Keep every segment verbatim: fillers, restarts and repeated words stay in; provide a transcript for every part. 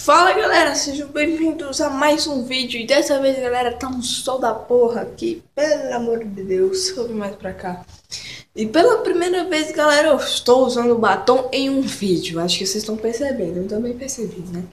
Fala galera, sejam bem-vindos a mais um vídeo. E dessa vez, galera, tá um sol da porra aqui, pelo amor de Deus. Sobe mais pra cá. E pela primeira vez, galera, eu estou usando batom em um vídeo. Acho que vocês estão percebendo, eu também percebi, né?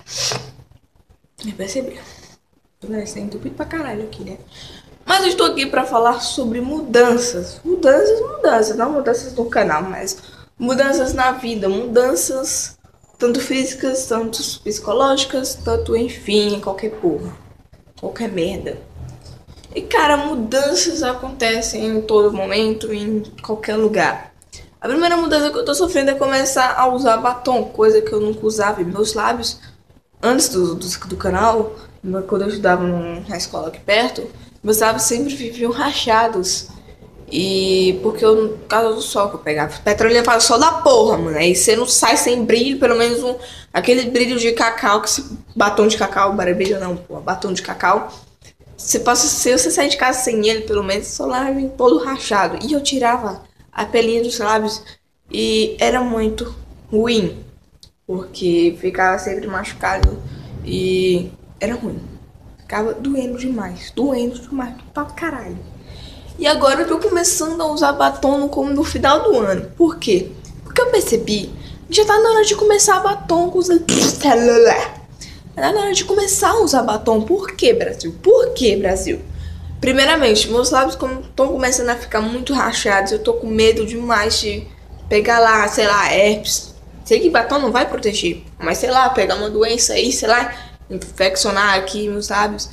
Eu percebi. Tá entupido pra caralho aqui, né? Mas eu estou aqui pra falar sobre mudanças. Mudanças, mudanças, não mudanças no canal, mas mudanças na vida, mudanças tanto físicas, tanto psicológicas, tanto enfim, qualquer porra, qualquer merda. E cara, mudanças acontecem em todo momento, em qualquer lugar. A primeira mudança que eu tô sofrendo é começar a usar batom, coisa que eu nunca usava em meus lábios. Antes do, do, do canal, quando eu estudava na escola aqui perto, meus lábios sempre viviam rachados. E porque eu, por causa do sol que eu pegava, petróleo faz sol da porra, mano. Aí você não sai sem brilho, pelo menos um, aquele brilho de cacau, que se, batom de cacau, brilho não, pô, batom de cacau. Você passa, se você sair de casa sem ele, pelo menos seu lábio todo rachado. E eu tirava a pelinha dos lábios e era muito ruim, porque ficava sempre machucado e era ruim. Ficava doendo demais, doendo demais pra caralho. E agora eu tô começando a usar batom no, no final do ano. Por quê? Porque eu percebi que já tá na hora de começar batom com os celular. Tá na hora de começar a usar batom. Por quê, Brasil? Por quê, Brasil? Primeiramente, meus lábios estão começando a ficar muito rachados. Eu tô com medo demais de pegar lá, sei lá, herpes. Sei que batom não vai proteger, mas sei lá, pegar uma doença aí, sei lá, infeccionar aqui meus lábios.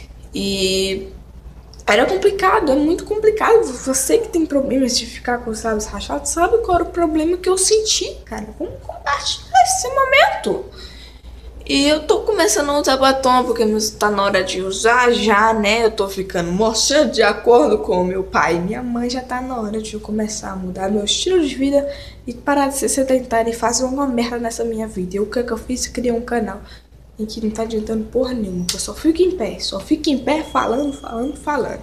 E era complicado, é muito complicado. Você que tem problemas de ficar com os lábios rachados, sabe qual era o problema que eu senti, cara? Vamos compartilhar esse momento. E eu tô começando a usar batom, porque tá na hora de usar já, né? Eu tô ficando moça de acordo com o meu pai e minha mãe. Já tá na hora de eu começar a mudar meu estilo de vida e parar de ser sedentária e fazer uma merda nessa minha vida. E o que que eu fiz? Eu criei um canal em que não tá adiantando porra nenhuma. Eu só fico em pé, só fico em pé falando, falando, falando.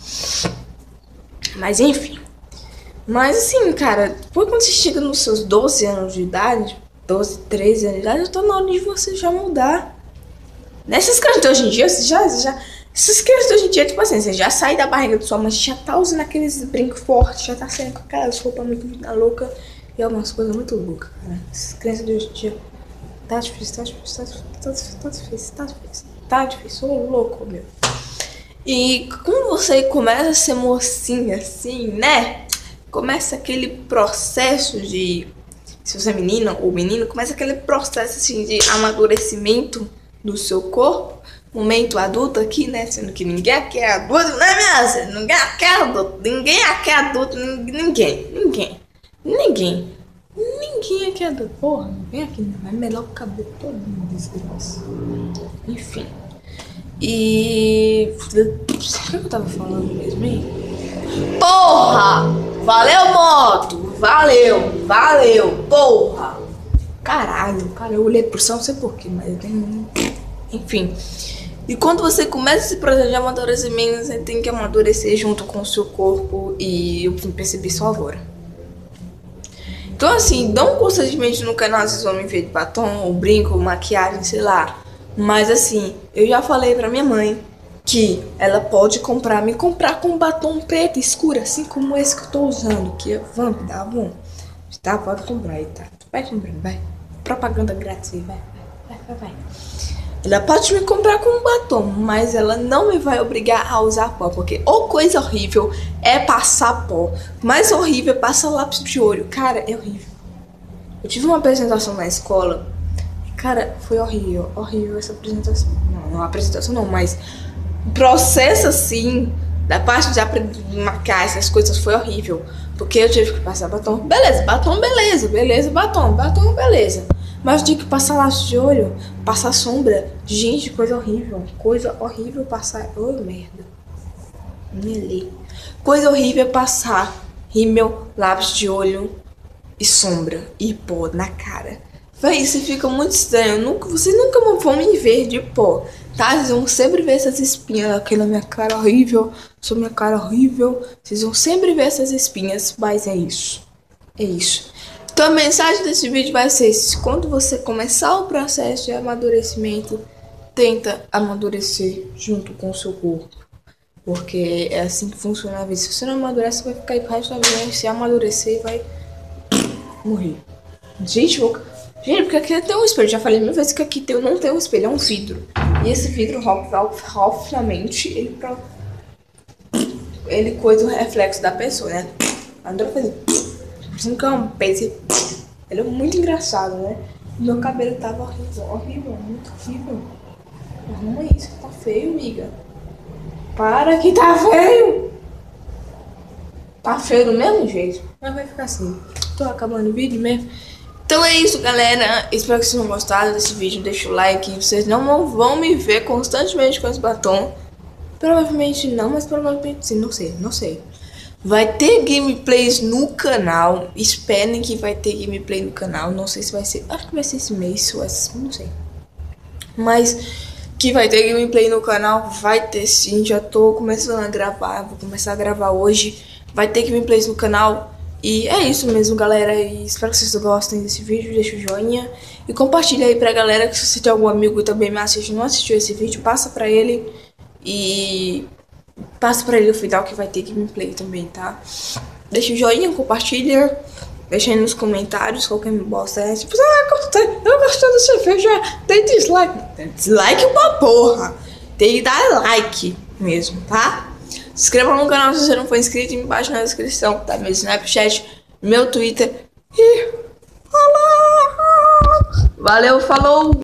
Mas enfim. Mas assim, cara, depois quando você chega nos seus doze anos de idade, doze, treze anos de idade, eu tô na hora de você já mudar. Nessas crianças de hoje em dia, você já, você já. Essas crianças de hoje em dia, tipo assim, você já sai da barriga de sua mãe, já tá usando aqueles brincos fortes, já tá saindo com aquelas roupas muito vida louca e algumas coisas muito loucas, cara. Essas crianças de hoje em dia. Tá difícil, tá difícil, tá difícil, tá difícil, tá difícil, tá difícil, tá difícil, ô louco, meu. E quando você começa a ser mocinha assim, né? Começa aquele processo de, se você é menina ou menino, começa aquele processo assim de amadurecimento do seu corpo. Momento adulto aqui, né? Sendo que ninguém aqui é adulto, né, minha? Ninguém aqui é adulto, ninguém aqui é adulto, ninguém, ninguém, ninguém. Ninguém aqui é adulto. Porra, vem aqui, não. É melhor o cabelo todo mundo, desgraça. Enfim. E. O que eu tava falando mesmo, hein? Porra! Valeu, moto! Valeu! Valeu! Porra! Caralho, cara, eu olhei pro céu, não sei porquê, mas eu tenho. Enfim. E quando você começa esse processo de amadurecimento, você tem que amadurecer junto com o seu corpo. E eu percebi só agora. Então assim, não constantemente no canal vocês vão me ver de batom, ou brinco, maquiagem, sei lá. Mas assim, eu já falei pra minha mãe que ela pode comprar, me comprar com batom preto escuro, assim como esse que eu tô usando, que é Vamp da Avon. Tá, pode comprar aí, tá? Vai comprando, vai. Propaganda grátis aí, vai, vai, vai, vai. Ela pode me comprar com um batom, mas ela não me vai obrigar a usar pó, porque ou coisa horrível é passar pó, mais horrível é passar lápis de olho. Cara, é horrível. Eu tive uma apresentação na escola, cara, foi horrível, horrível essa apresentação. Não, não apresentação não, mas o processo assim, da parte de marcar essas coisas foi horrível, porque eu tive que passar batom. Beleza, batom, beleza, beleza, batom, batom, beleza. Mas eu tinha que passar lápis de olho, passar sombra. Gente, coisa horrível. Coisa horrível passar. Ô, oh, merda. Melei. Coisa horrível passar rímel, lápis de olho e sombra. E pó na cara. Véi, isso fica muito estranho. Nunca, vocês nunca vão me ver de pó, tá? Vocês vão sempre ver essas espinhas aqui na minha cara horrível. Sua minha cara horrível. Vocês vão sempre ver essas espinhas. Mas é isso. É isso. Então a mensagem desse vídeo vai ser: se quando você começar o processo de amadurecimento, tenta amadurecer junto com o seu corpo. Porque é assim que funciona a vida. Se você não amadurece, você vai ficar aí pro resto da vida. Se amadurecer, vai morrer. Gente, vou... Gente, porque aqui tem um espelho. Já falei mil vezes que aqui tem... não tem um espelho, é um vidro. E esse vidro, obviamente, ele, pra... ele coisa o reflexo da pessoa, né? Andou fazendo... Parecendo que é um peixe. Ele é muito engraçado, né? Meu cabelo tava horrível, horrível, muito horrível. Arruma isso que tá feio, amiga. Para que tá feio. Tá feio do mesmo jeito. Mas vai ficar assim. Tô acabando o vídeo mesmo. Então é isso, galera. Espero que vocês tenham gostado desse vídeo. Deixa o like. Vocês não vão me ver constantemente com esse batom. Provavelmente não, mas provavelmente sim. Não sei, não sei. Vai ter gameplays no canal. Esperem que vai ter gameplay no canal. Não sei se vai ser. Acho que vai ser esse mês. Não sei. Mas que vai ter gameplay no canal. Vai ter sim. Já tô começando a gravar. Vou começar a gravar hoje. Vai ter gameplays no canal. E é isso mesmo, galera. E espero que vocês gostem desse vídeo. Deixa o joinha. E compartilha aí pra galera. Que se você tem algum amigo que também me assiste e não assistiu esse vídeo, passa pra ele. E... passa pra ele o final que vai ter gameplay também, tá? Deixa o joinha, compartilha. Deixa aí nos comentários qualquer bosta é. Tipo, ah, gostei, eu gostei desse vídeo, já tem dislike. Dislike uma porra. Tem que dar like mesmo, tá? Se inscreva no canal se você não for inscrito. Embaixo na descrição tá meu Snapchat, meu Twitter. E... falou! Valeu, falou!